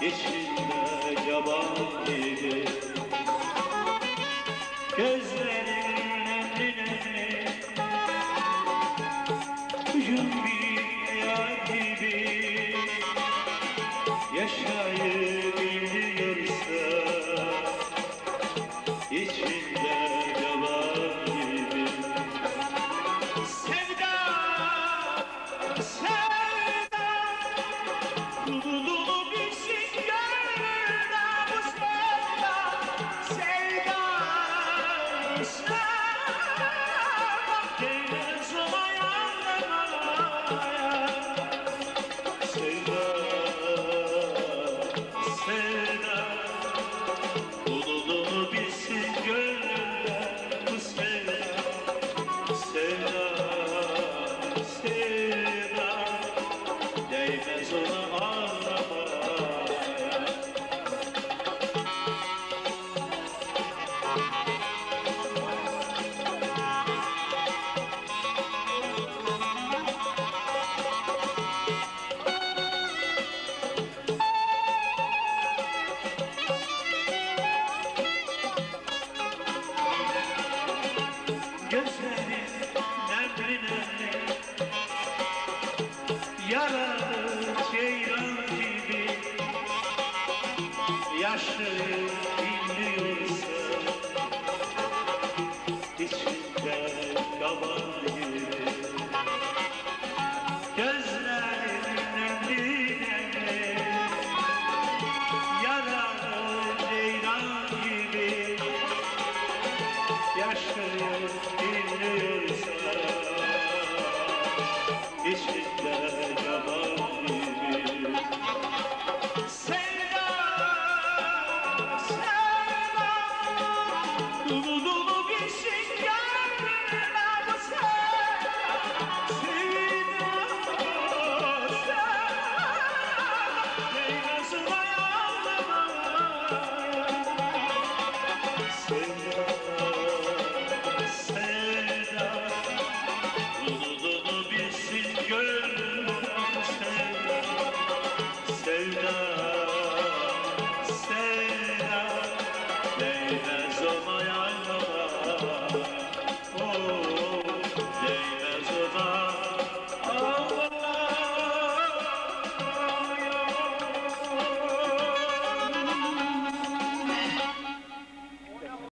içinde yaban gibi. Gözlerin nemli nemli, ucun bir yar gibi. Yaşayı biliyorsa içinde yalan gibi. Sevda, sevda, dolu dolu bilsin gönlümde bu sevda. Sevda, sevda, değmez olmayan demaya. Sevda, sevda, dolu dolu bilsin gönlümde bu sevda. Sevda, sevda, değmez ona ağlamaya. Gözlerin nemli nemli, yaralı ceylan gibi. Yaşları dinliyorsa içinde yaban gibi. Gözlerin nemli nemli, yaralı ceylan gibi. Yaşları dinliyorsa içinde yaban gibi. Sevda, sevda, dolu dolu bilsin gönlüme bu sevda. Sevda, sevda, değmez olaya ağlamaya. Sevda, sevda, dolu dolu bilsin gönlüm sevda. Sevda, sevda.